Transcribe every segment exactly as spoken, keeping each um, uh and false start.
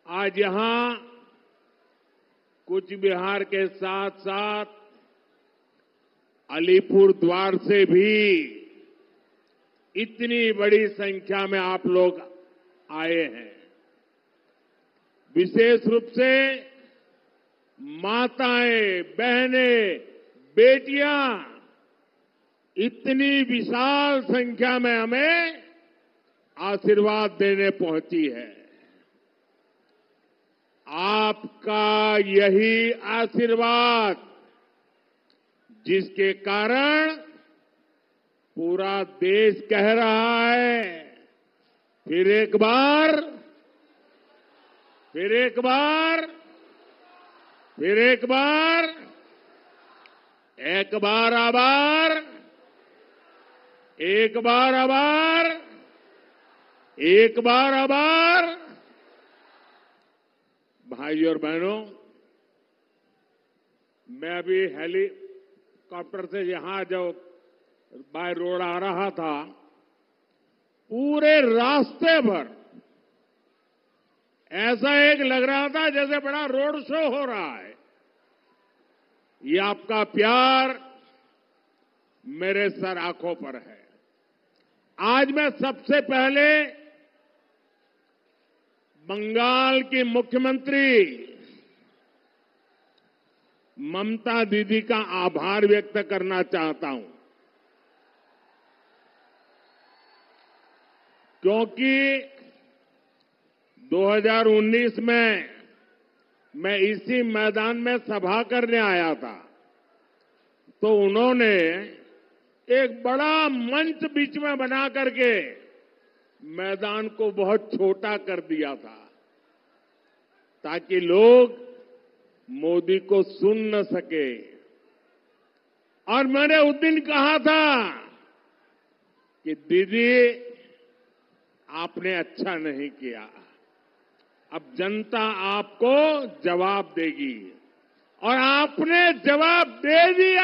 आज यहां कूच बिहार के साथ साथ अलीपुर द्वार से भी इतनी बड़ी संख्या में आप लोग आए हैं। विशेष रूप से माताएं, बहनें, बेटियां इतनी विशाल संख्या में हमें आशीर्वाद देने पहुंची है। आपका यही आशीर्वाद जिसके कारण पूरा देश कह रहा है, फिर एक बार फिर एक बार फिर एक बार एक बार आभार, एक बार आभार, एक बार आभार। भाई और बहनों, मैं अभी हेलीकॉप्टर से यहां जब बाय रोड आ रहा था, पूरे रास्ते भर ऐसा एक लग रहा था जैसे बड़ा रोड शो हो रहा है। ये आपका प्यार मेरे सर आंखों पर है। आज मैं सबसे पहले बंगाल की मुख्यमंत्री ममता दीदी का आभार व्यक्त करना चाहता हूं, क्योंकि दो हज़ार उन्नीस में मैं इसी मैदान में सभा करने आया था, तो उन्होंने एक बड़ा मंच बीच में बना करके मैदान को बहुत छोटा कर दिया था, ताकि लोग मोदी को सुन न सके। और मैंने उस दिन कहा था कि दीदी आपने अच्छा नहीं किया, अब जनता आपको जवाब देगी, और आपने जवाब दे दिया।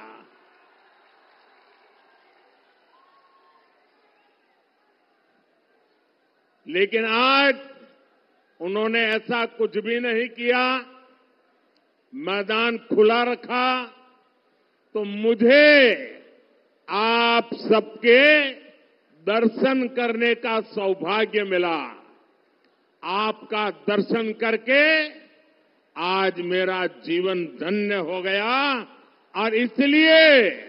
लेकिन आज उन्होंने ऐसा कुछ भी नहीं किया, मैदान खुला रखा, तो मुझे आप सबके दर्शन करने का सौभाग्य मिला। आपका दर्शन करके आज मेरा जीवन धन्य हो गया, और इसलिए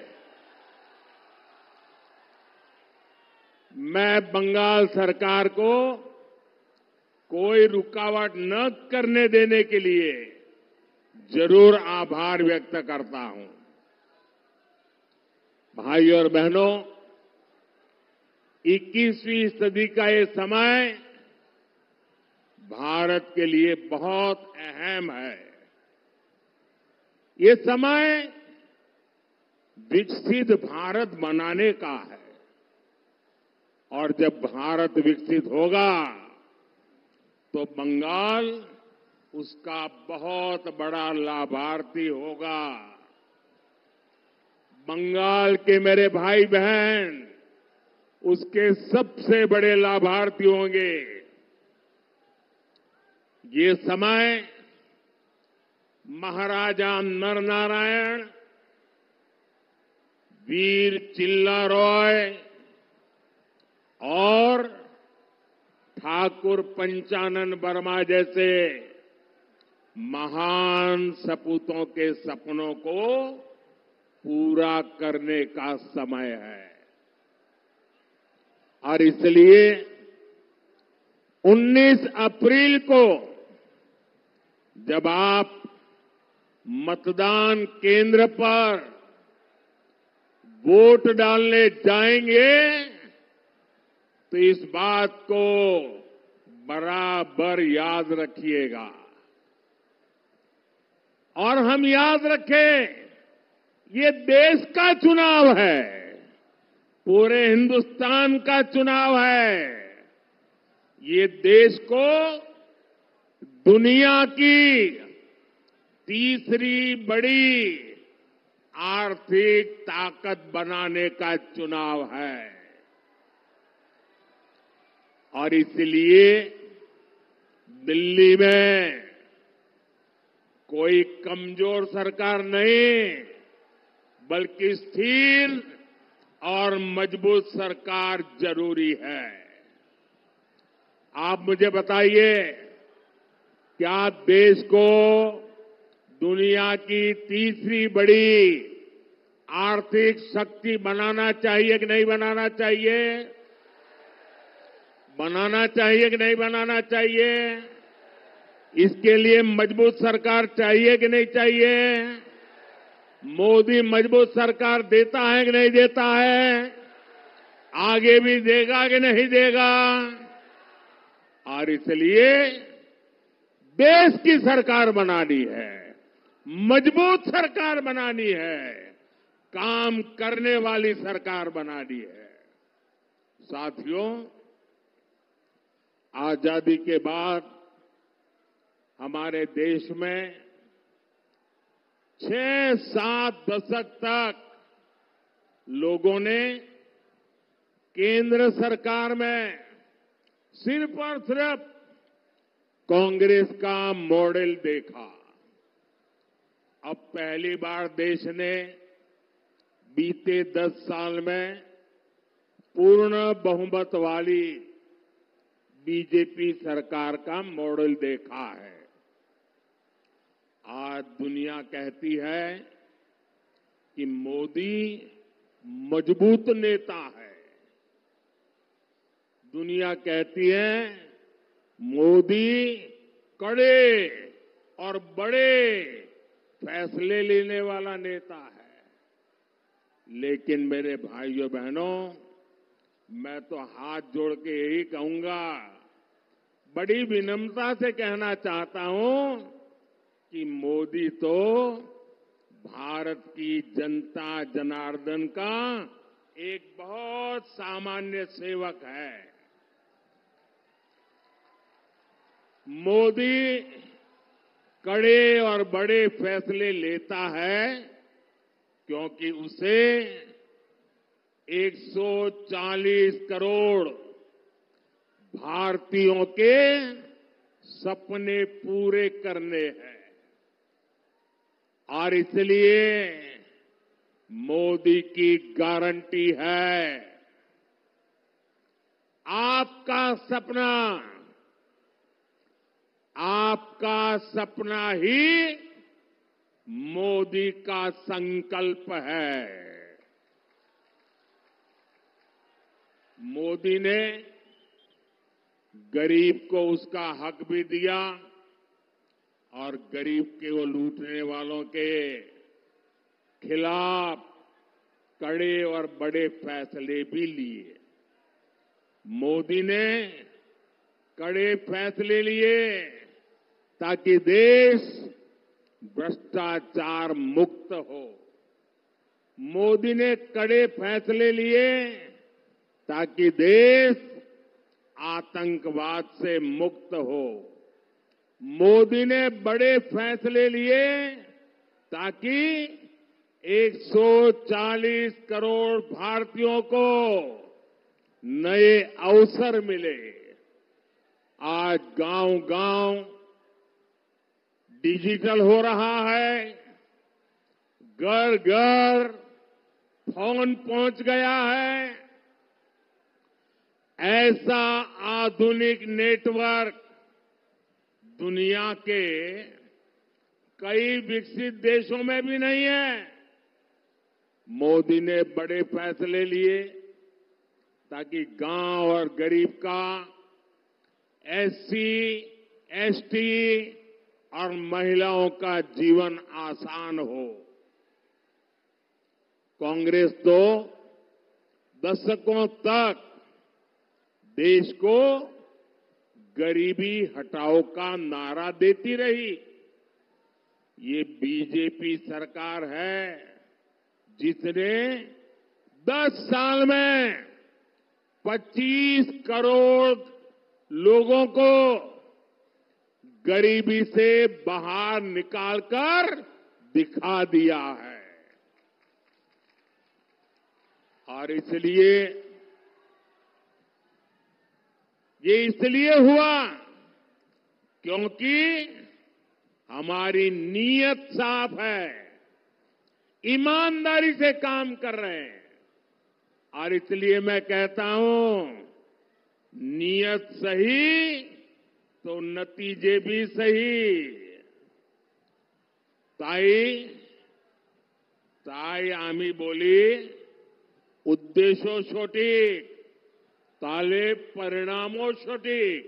मैं बंगाल सरकार को कोई रुकावट न करने देने के लिए जरूर आभार व्यक्त करता हूं। भाई और बहनों, इक्कीसवीं सदी का ये समय भारत के लिए बहुत अहम है। ये समय विकसित भारत बनाने का है, और जब भारत विकसित होगा तो बंगाल उसका बहुत बड़ा लाभार्थी होगा। बंगाल के मेरे भाई बहन उसके सबसे बड़े लाभार्थी होंगे। ये समय महाराजा नरनारायण, वीर चिल्ला रॉय और ठाकुर पंचानन वर्मा जैसे महान सपूतों के सपनों को पूरा करने का समय है। और इसलिए उन्नीस अप्रैल को जब आप मतदान केंद्र पर वोट डालने जाएंगे, तो इस बात को बराबर याद रखिएगा। और हम याद रखें, ये देश का चुनाव है, पूरे हिंदुस्तान का चुनाव है। ये देश को दुनिया की तीसरी बड़ी आर्थिक ताकत बनाने का चुनाव है। और इसलिए दिल्ली में कोई कमजोर सरकार नहीं, बल्कि स्थिर और मजबूत सरकार जरूरी है। आप मुझे बताइए, क्या देश को दुनिया की तीसरी बड़ी आर्थिक शक्ति बनाना चाहिए कि नहीं बनाना चाहिए? बनाना चाहिए कि नहीं बनाना चाहिए? इसके लिए मजबूत सरकार चाहिए कि नहीं चाहिए? मोदी मजबूत सरकार देता है कि नहीं देता है? आगे भी देगा कि नहीं देगा? और इसलिए देश की सरकार बनानी है, मजबूत सरकार बनानी है, काम करने वाली सरकार बनानी है। साथियों, आजादी के बाद हमारे देश में छह सात दशक तक लोगों ने केंद्र सरकार में सिर्फ और सिर्फ कांग्रेस का मॉडल देखा। अब पहली बार देश ने बीते दस साल में पूर्ण बहुमत वाली बीजेपी सरकार का मॉडल देखा है। आज दुनिया कहती है कि मोदी मजबूत नेता है। दुनिया कहती है मोदी कड़े और बड़े फैसले लेने वाला नेता है। लेकिन मेरे भाइयों बहनों, मैं तो हाथ जोड़ के यही कहूंगा, बड़ी विनम्रता से कहना चाहता हूं कि मोदी तो भारत की जनता जनार्दन का एक बहुत सामान्य सेवक है। मोदी कड़े और बड़े फैसले लेता है क्योंकि उसे एक सौ चालीस करोड़ भारतीयों के सपने पूरे करने हैं। और इसलिए मोदी की गारंटी है, आपका सपना, आपका सपना ही मोदी का संकल्प है। मोदी ने गरीब को उसका हक भी दिया और गरीब के वो लूटने वालों के खिलाफ कड़े और बड़े फैसले भी लिए। मोदी ने कड़े फैसले लिए ताकि देश भ्रष्टाचार मुक्त हो। मोदी ने कड़े फैसले लिए ताकि देश आतंकवाद से मुक्त हो। मोदी ने बड़े फैसले लिए ताकि एक सौ चालीस करोड़ भारतीयों को नए अवसर मिले। आज गांव-गांव डिजिटल हो रहा है, घर-घर फोन पहुंच गया है। ऐसा आधुनिक नेटवर्क दुनिया के कई विकसित देशों में भी नहीं है। मोदी ने बड़े फैसले लिए ताकि गांव और गरीब का, एससी, एसटी और महिलाओं का जीवन आसान हो। कांग्रेस तो दशकों तक देश को गरीबी हटाओ का नारा देती रही। ये बीजेपी सरकार है जिसने दस साल में पच्चीस करोड़ लोगों को गरीबी से बाहर निकालकर दिखा दिया है। और इसलिए ये इसलिए हुआ क्योंकि हमारी नीयत साफ है, ईमानदारी से काम कर रहे हैं। और इसलिए मैं कहता हूं, नीयत सही तो नतीजे भी सही। ताई ताई आम्ही बोली, उद्देशो सटीक, ताले परिणामों सटीक।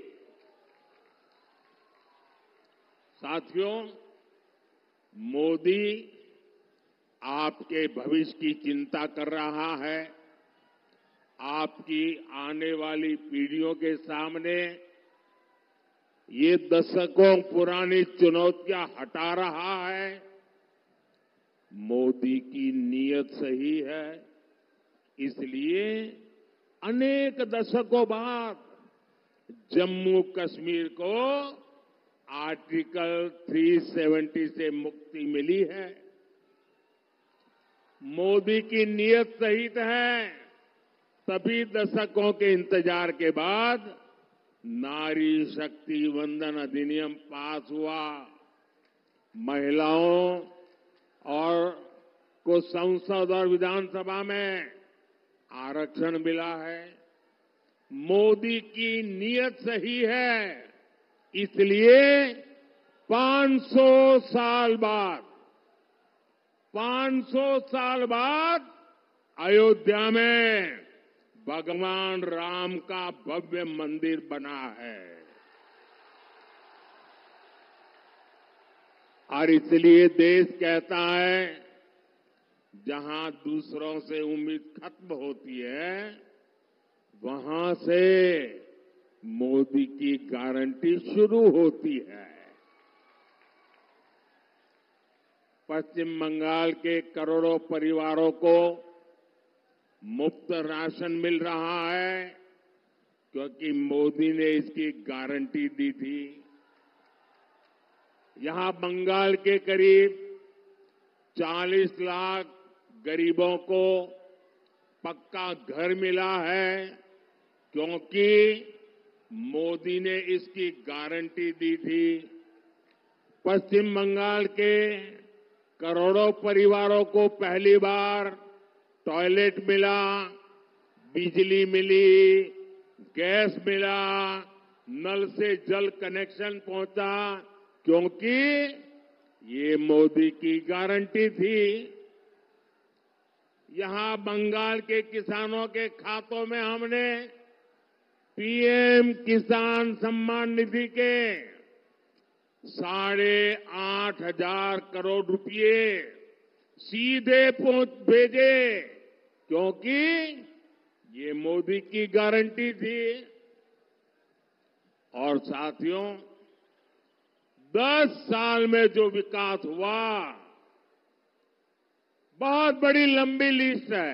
साथियों, मोदी आपके भविष्य की चिंता कर रहा है। आपकी आने वाली पीढ़ियों के सामने ये दशकों पुरानी चुनौतियां हटा रहा है। मोदी की नीयत सही है, इसलिए अनेक दशकों बाद जम्मू कश्मीर को आर्टिकल तीन सौ सत्तर से मुक्ति मिली है। मोदी की नीयत सही है, तभी दशकों के इंतजार के बाद नारी शक्ति वंदन अधिनियम पास हुआ। महिलाओं और को संसद और विधानसभा में आरक्षण मिला है। मोदी की नीयत सही है, इसलिए पाँच सौ साल बाद पाँच सौ साल बाद अयोध्या में भगवान राम का भव्य मंदिर बना है। और इसलिए देश कहता है, जहां दूसरों से उम्मीद खत्म होती है, वहां से मोदी की गारंटी शुरू होती है। पश्चिम बंगाल के करोड़ों परिवारों को मुफ्त राशन मिल रहा है, क्योंकि मोदी ने इसकी गारंटी दी थी। यहां बंगाल के करीब चालीस लाख गरीबों को पक्का घर मिला है, क्योंकि मोदी ने इसकी गारंटी दी थी। पश्चिम बंगाल के करोड़ों परिवारों को पहली बार टॉयलेट मिला, बिजली मिली, गैस मिला, नल से जल कनेक्शन पहुंचा, क्योंकि ये मोदी की गारंटी थी। यहां बंगाल के किसानों के खातों में हमने पीएम किसान सम्मान निधि के साढ़े आठ हजार करोड़ रुपए सीधे पहुंच भेजे, क्योंकि ये मोदी की गारंटी थी। और साथियों, दस साल में जो विकास हुआ, बहुत बड़ी लंबी लिस्ट है।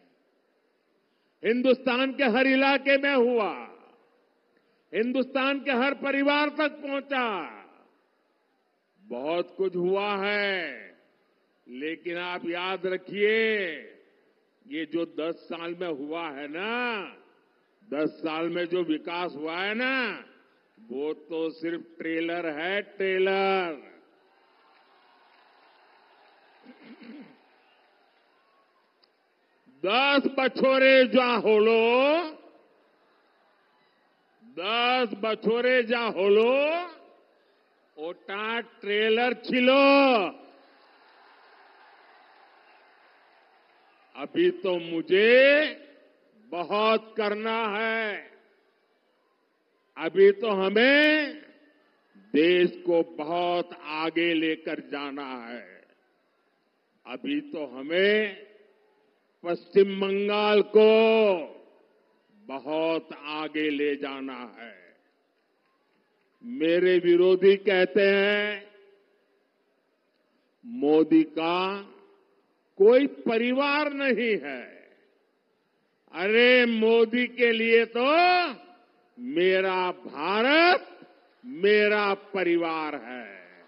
हिंदुस्तान के हर इलाके में हुआ, हिंदुस्तान के हर परिवार तक पहुंचा। बहुत कुछ हुआ है, लेकिन आप याद रखिए, ये जो दस साल में हुआ है ना, दस साल में जो विकास हुआ है ना, वो तो सिर्फ ट्रेलर है, ट्रेलर। दस बछोरे जा होलो, दस बछोरे जा होलो, ओटा ट्रेलर छिलो। अभी तो मुझे बहुत करना है। अभी तो हमें देश को बहुत आगे लेकर जाना है। अभी तो हमें पश्चिम बंगाल को बहुत आगे ले जाना है। मेरे विरोधी कहते हैं, मोदी का कोई परिवार नहीं है। अरे मोदी के लिए तो मेरा भारत मेरा परिवार है।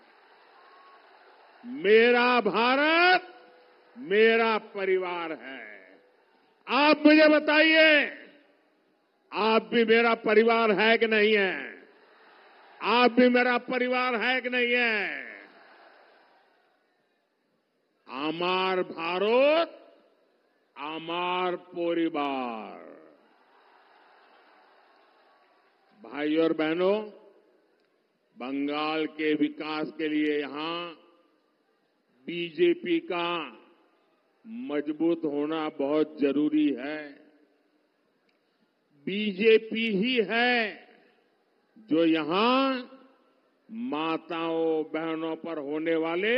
मेरा भारत मेरा परिवार है। आप मुझे बताइए, आप भी मेरा परिवार है कि नहीं है? आप भी मेरा परिवार है कि नहीं है? आमार भारत, आमार परिवार। भाइयों और बहनों, बंगाल के विकास के लिए यहां बीजेपी का मजबूत होना बहुत जरूरी है। बीजेपी ही है जो यहां माताओं बहनों पर होने वाले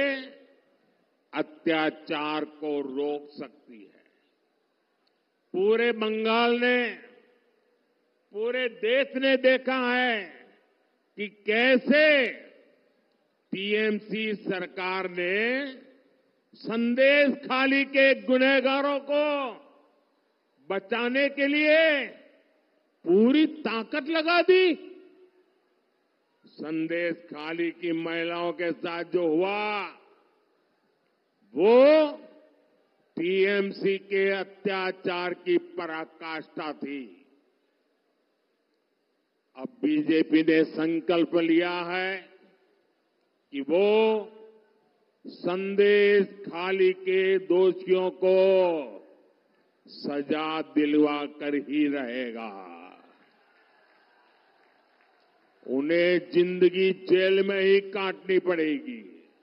अत्याचार को रोक सकती है। पूरे बंगाल ने, पूरे देश ने देखा है कि कैसे टीएमसी सरकार ने संदेश खाली के गुनहगारों को बचाने के लिए पूरी ताकत लगा दी। संदेश खाली की महिलाओं के साथ जो हुआ वो टीएमसी के अत्याचार की पराकाष्ठा थी। अब बीजेपी ने संकल्प लिया है कि वो संदेश खाली के दोषियों को सजा दिलवा कर ही रहेगा। उन्हें जिंदगी जेल में ही काटनी पड़ेगी।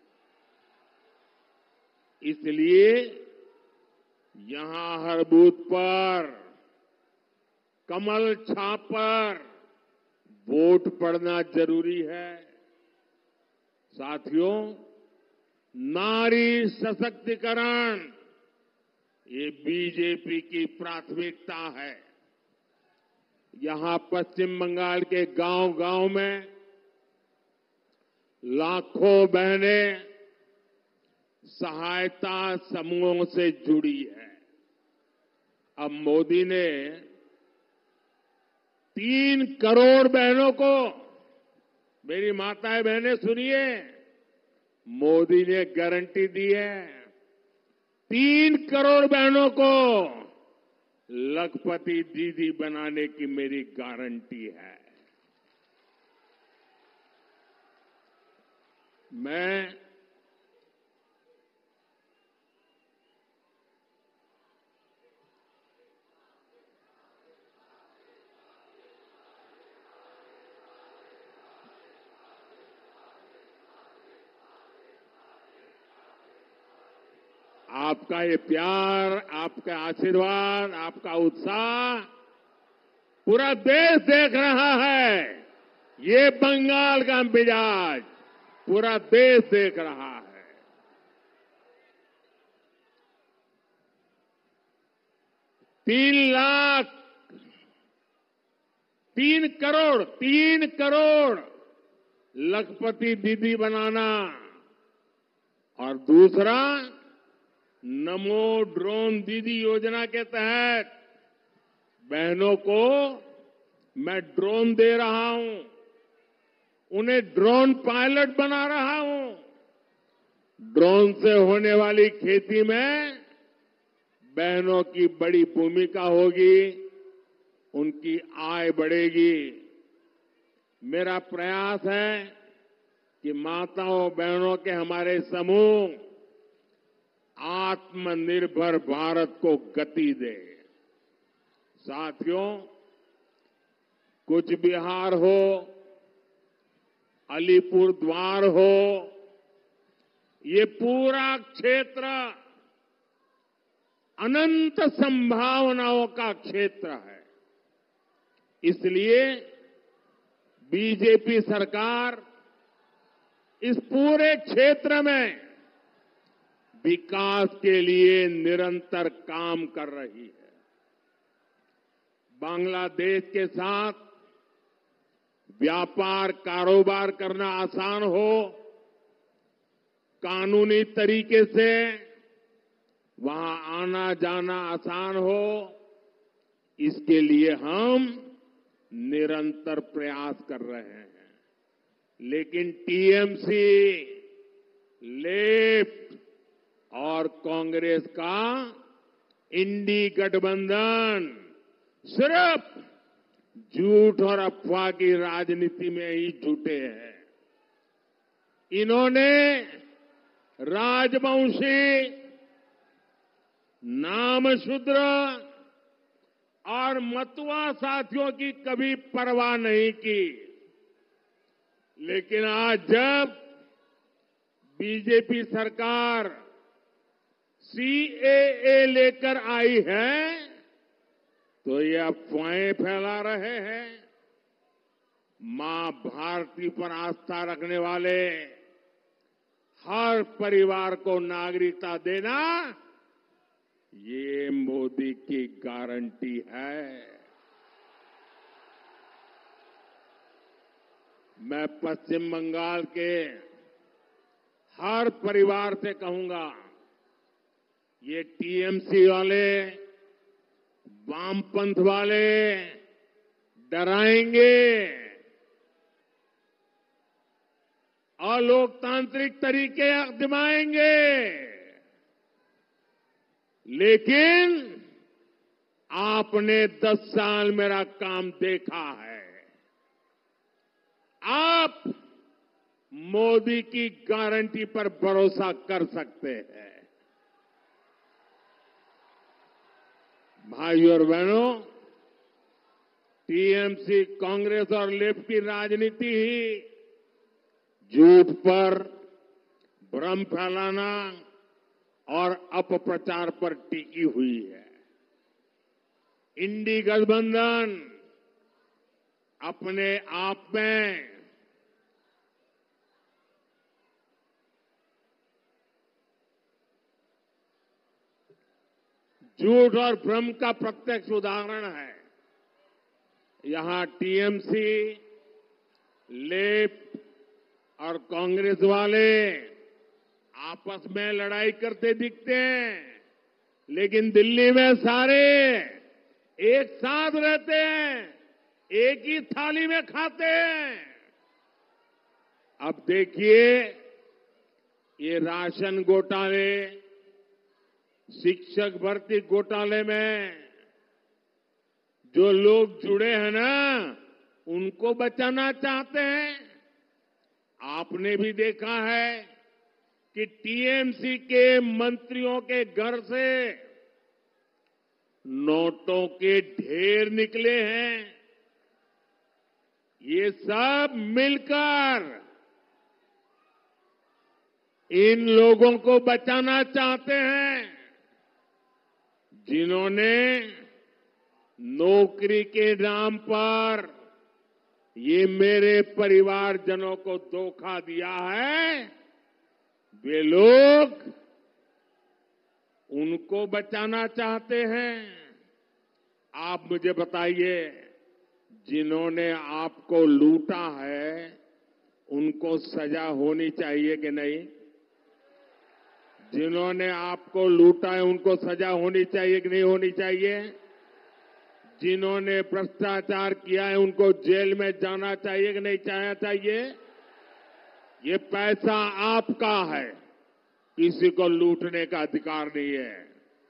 इसलिए यहां हर बूथ पर कमल छाप पर वोट पड़ना जरूरी है। साथियों, नारी सशक्तिकरण ये बीजेपी की प्राथमिकता है। यहां पश्चिम बंगाल के गांव-गांव में लाखों बहनें सहायता समूहों से जुड़ी है। अब मोदी ने तीन करोड़ बहनों को, मेरी माताएं बहनें सुनिए, मोदी ने गारंटी दी है, तीन करोड़ बहनों को लखपति दीदी बनाने की मेरी गारंटी है। मैं आपका ये प्यार, आपका आशीर्वाद, आपका उत्साह पूरा देश देख रहा है। ये बंगाल का मिजाज पूरा देश देख रहा है। तीन लाख, तीन करोड़, तीन करोड़ लखपति दीदी बनाना और दूसरा नमो ड्रोन दीदी योजना के तहत बहनों को मैं ड्रोन दे रहा हूं, उन्हें ड्रोन पायलट बना रहा हूं। ड्रोन से होने वाली खेती में बहनों की बड़ी भूमिका होगी, उनकी आय बढ़ेगी। मेरा प्रयास है कि माताओं बहनों के हमारे समूह आत्मनिर्भर भारत को गति दे। साथियों, कुछ बिहार हो, अलीपुर द्वार हो, ये पूरा क्षेत्र अनंत संभावनाओं का क्षेत्र है। इसलिए बीजेपी सरकार इस पूरे क्षेत्र में विकास के लिए निरंतर काम कर रही है। बांग्लादेश के साथ व्यापार कारोबार करना आसान हो, कानूनी तरीके से वहां आना जाना आसान हो, इसके लिए हम निरंतर प्रयास कर रहे हैं। लेकिन टीएमसी, लेफ्ट और कांग्रेस का इंडी गठबंधन सिर्फ झूठ और अफवाह की राजनीति में ही जुटे हैं। इन्होंने राजवंशी, नामशूद्र और मतुआ साथियों की कभी परवाह नहीं की। लेकिन आज जब बीजेपी सरकार सीएए लेकर आई है तो ये अफवाहें फैला रहे हैं। मां भारती पर आस्था रखने वाले हर परिवार को नागरिकता देना ये मोदी की गारंटी है। मैं पश्चिम बंगाल के हर परिवार से कहूंगा, ये टीएमसी वाले, वामपंथ वाले डराएंगे, अलोकतांत्रिक तरीके आजमाएंगे, लेकिन आपने दस साल मेरा काम देखा है। आप मोदी की गारंटी पर भरोसा कर सकते हैं। भाइयों और बहनों, टीएमसी, कांग्रेस और लेफ्ट की राजनीति ही झूठ पर, भ्रम फैलाना और अपप्रचार पर टिकी हुई है। इंडी गठबंधन अपने आप में झूठ और भ्रम का प्रत्यक्ष उदाहरण है। यहां टीएमसी, लेफ्ट और कांग्रेस वाले आपस में लड़ाई करते दिखते हैं, लेकिन दिल्ली में सारे एक साथ रहते हैं, एक ही थाली में खाते हैं। अब देखिए, ये राशन घोटाले, शिक्षक भर्ती घोटाले में जो लोग जुड़े हैं ना, उनको बचाना चाहते हैं। आपने भी देखा है कि टीएमसी के मंत्रियों के घर से नोटों के ढेर निकले हैं। ये सब मिलकर इन लोगों को बचाना चाहते हैं, जिन्होंने नौकरी के नाम पर ये मेरे परिवारजनों को धोखा दिया है। वे लोग उनको बचाना चाहते हैं। आप मुझे बताइए, जिन्होंने आपको लूटा है उनको सजा होनी चाहिए कि नहीं? जिन्होंने आपको लूटा है उनको सजा होनी चाहिए कि नहीं होनी चाहिए? जिन्होंने भ्रष्टाचार किया है उनको जेल में जाना चाहिए कि नहीं जाना चाहिए? ये पैसा आपका है, किसी को लूटने का अधिकार नहीं है।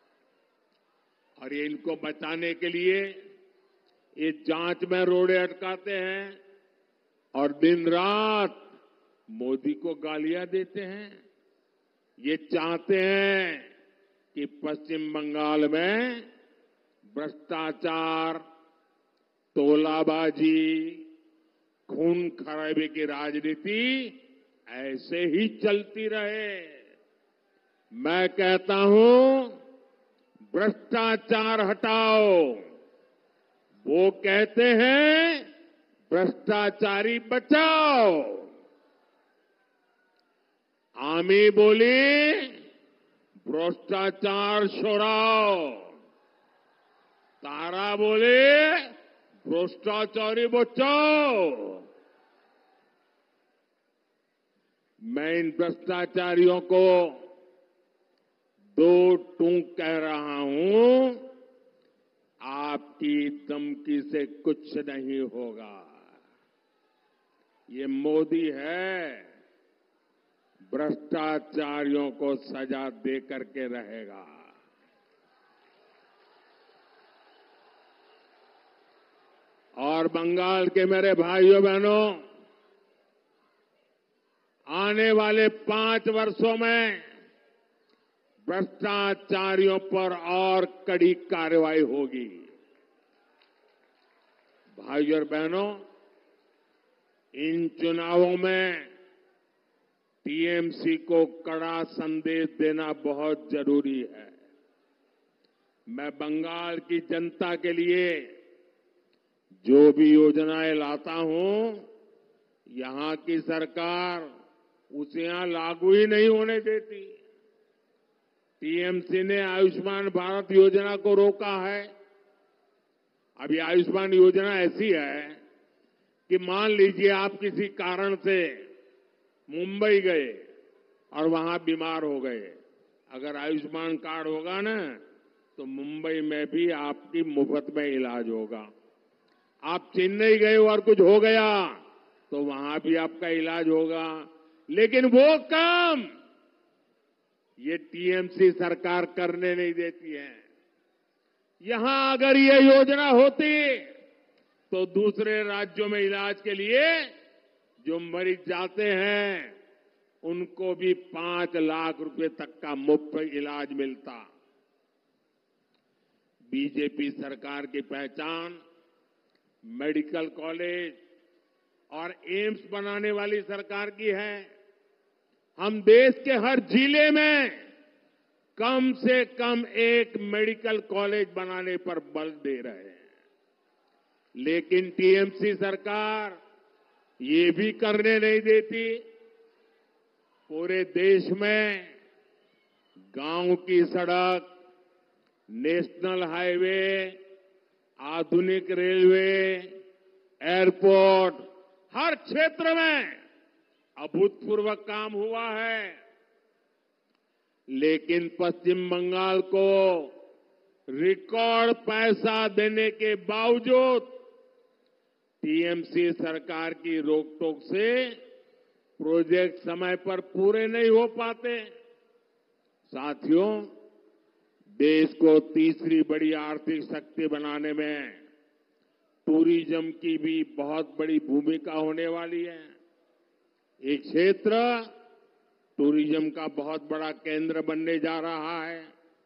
और ये इनको बचाने के लिए ये जांच में रोड़े अटकाते हैं और दिन रात मोदी को गालियां देते हैं। ये चाहते हैं कि पश्चिम बंगाल में भ्रष्टाचार, तोलाबाजी, खून खराबे की राजनीति ऐसे ही चलती रहे। मैं कहता हूं, भ्रष्टाचार हटाओ। वो कहते हैं भ्रष्टाचारी बचाओ। आमी बोली भ्रष्टाचार छोड़ाओ। तारा बोले भ्रष्टाचारी बचाओ। मैं इन भ्रष्टाचारियों को दो टूक कह रहा हूं, आपकी धमकी से कुछ नहीं होगा। ये मोदी है, भ्रष्टाचारियों को सजा दे करके रहेगा। और बंगाल के मेरे भाइयों बहनों, आने वाले पांच वर्षों में भ्रष्टाचारियों पर और कड़ी कार्रवाई होगी। भाइयों और बहनों, इन चुनावों में टीएमसी को कड़ा संदेश देना बहुत जरूरी है। मैं बंगाल की जनता के लिए जो भी योजनाएं लाता हूं, यहां की सरकार उसे यहां लागू ही नहीं होने देती। टीएमसी ने आयुष्मान भारत योजना को रोका है। अब ये आयुष्मान योजना ऐसी है कि मान लीजिए आप किसी कारण से मुंबई गए और वहां बीमार हो गए, अगर आयुष्मान कार्ड होगा ना तो मुंबई में भी आपकी मुफ्त में इलाज होगा। आप चेन्नई गए और कुछ हो गया तो वहां भी आपका इलाज होगा। लेकिन वो काम ये टीएमसी सरकार करने नहीं देती है। यहां अगर ये योजना होती तो दूसरे राज्यों में इलाज के लिए जो मरीज जाते हैं उनको भी पांच लाख रुपए तक का मुफ्त इलाज मिलता। बीजेपी सरकार की पहचान मेडिकल कॉलेज और एम्स बनाने वाली सरकार की है। हम देश के हर जिले में कम से कम एक मेडिकल कॉलेज बनाने पर बल दे रहे हैं। लेकिन टीएमसी सरकार ये भी करने नहीं देती। पूरे देश में गांव की सड़क, नेशनल हाईवे, आधुनिक रेलवे, एयरपोर्ट, हर क्षेत्र में अभूतपूर्व काम हुआ है। लेकिन पश्चिम बंगाल को रिकॉर्ड पैसा देने के बावजूद टीएमसी सरकार की रोकटोक से प्रोजेक्ट समय पर पूरे नहीं हो पाते। साथियों, देश को तीसरी बड़ी आर्थिक शक्ति बनाने में टूरिज्म की भी बहुत बड़ी भूमिका होने वाली है। ये क्षेत्र टूरिज्म का बहुत बड़ा केंद्र बनने जा रहा है।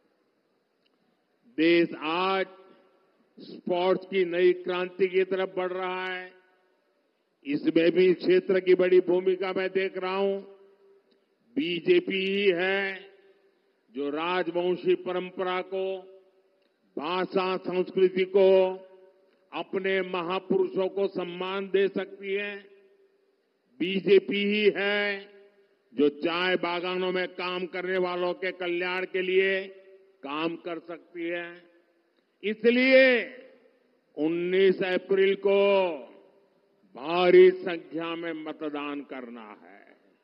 देश आज स्पोर्ट्स की नई क्रांति की तरफ बढ़ रहा है। इसमें भी क्षेत्र की बड़ी भूमिका मैं देख रहा हूं। बीजेपी ही है जो राजवंशी परंपरा को, भाषा, संस्कृति को, अपने महापुरुषों को सम्मान दे सकती है। बीजेपी ही है जो चाय बागानों में काम करने वालों के कल्याण के लिए काम कर सकती है। इसलिए उन्नीस अप्रैल को भारी संख्या में मतदान करना है।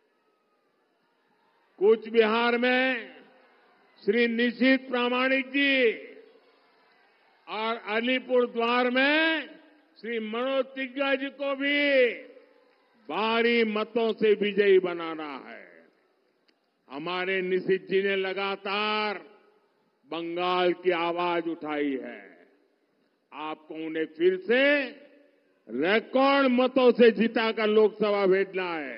कूच बिहार में श्री निशित प्रामाणिक जी और अलीपुर द्वार में श्री मनोज तिग्गा जी को भी भारी मतों से विजयी बनाना है। हमारे निशित जी ने लगातार बंगाल की आवाज उठाई है। आपको उन्हें फिर से रिकॉर्ड मतों से जिताकर लोकसभा भेजना है।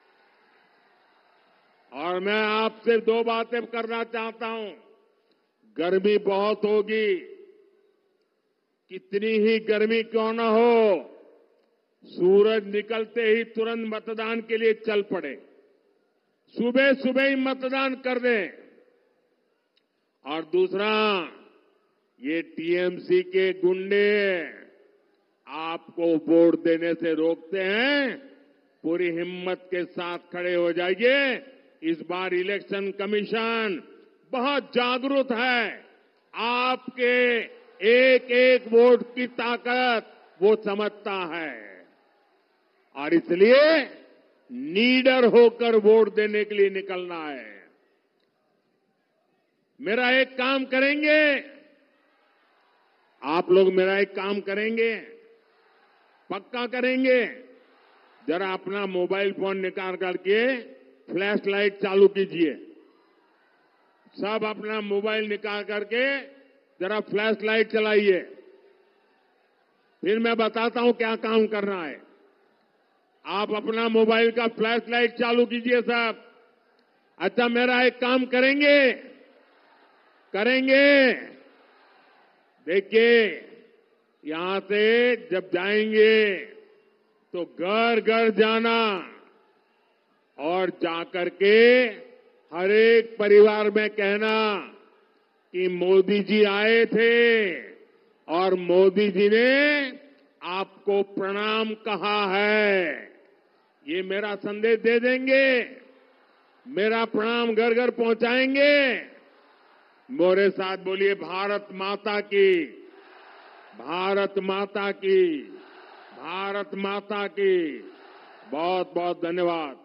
और मैं आपसे दो बातें करना चाहता हूं। गर्मी बहुत होगी, कितनी ही गर्मी क्यों न हो, सूरज निकलते ही तुरंत मतदान के लिए चल पड़े। सुबह सुबह ही मतदान कर दें। और दूसरा, ये टीएमसी के गुंडे आपको वोट देने से रोकते हैं। पूरी हिम्मत के साथ खड़े हो जाइए। इस बार इलेक्शन कमीशन बहुत जागरूक है। आपके एक एक वोट की ताकत वो समझता है और इसलिए नीडर होकर वोट देने के लिए निकलना है। मेरा एक काम करेंगे, आप लोग मेरा एक काम करेंगे, पक्का करेंगे। जरा अपना मोबाइल फोन निकाल करके फ्लैश लाइट चालू कीजिए। सब अपना मोबाइल निकाल करके जरा फ्लैश लाइट चलाइए। फिर मैं बताता हूं क्या काम करना है। आप अपना मोबाइल का फ्लैश लाइट चालू कीजिए साहब। अच्छा, मेरा एक काम करेंगे करेंगे देखिए, यहां से जब जाएंगे तो घर घर जाना और जाकर के हर एक परिवार में कहना कि मोदी जी आए थे और मोदी जी ने आपको प्रणाम कहा है। ये मेरा संदेश दे देंगे, मेरा प्रणाम घर घर पहुंचाएंगे। मेरे साथ बोलिए, भारत माता की, भारत माता की, भारत माता की। बहुत बहुत धन्यवाद।